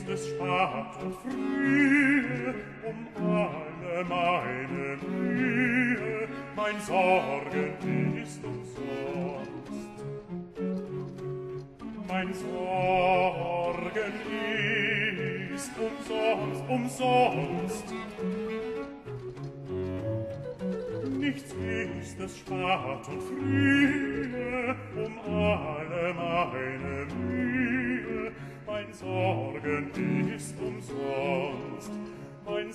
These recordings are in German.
es spät und frühe, alle meine Mühe, mein Sorgen ist umsonst. Mein Sorgen ist umsonst. Nichts ist es spät und frühe, alle meine Mühe, mein Sorgen ist umsonst. Mein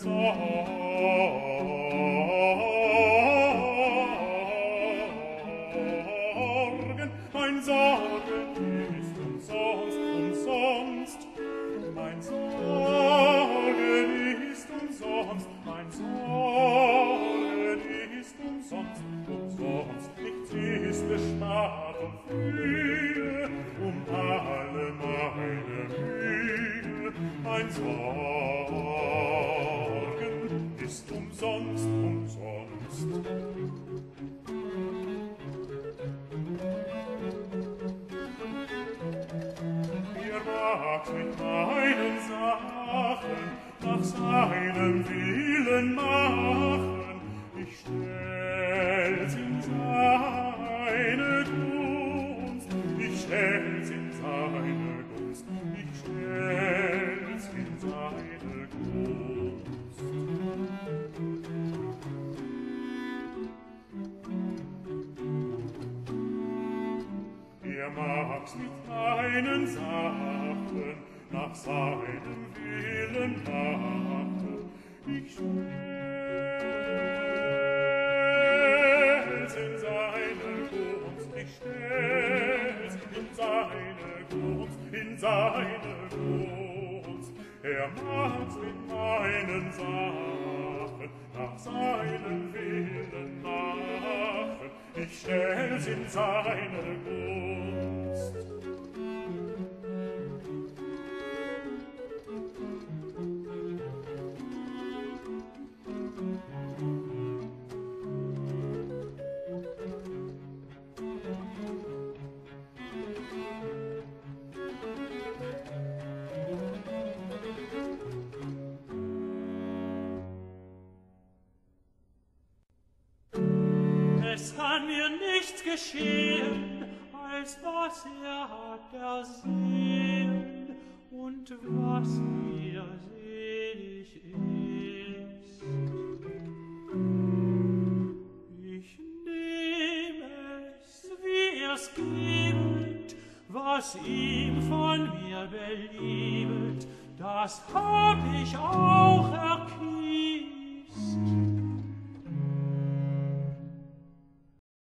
Sorgen ist umsonst. Mein Sorgen ist umsonst. Mein Sorgen ist umsonst. Nichts ist es spät und frühe, alle meine Mühe, mein Sorgen ist umsonst. Ihr wagt mit meinen Sachen nach seinem Willen machen, ich stell's in seine Gunst, ich stell's in seine Gunst, ich stell's in seine Gunst. Er mag's mit meinen Sachen nach seinem Willen machen, ich stell's in seine Gunst, ich stell's in seine Gunst, in seine Gunst. Er mag's mit meinen Sachen nach seinem Willen machen, ich stell's in seine Gunst. Es kann mir nichts geschehen, als was hat ersehen und was mir selig ist. Ich nehm es, wie es gibt, was ihm von mir beliebet, das hab ich auch erkiest.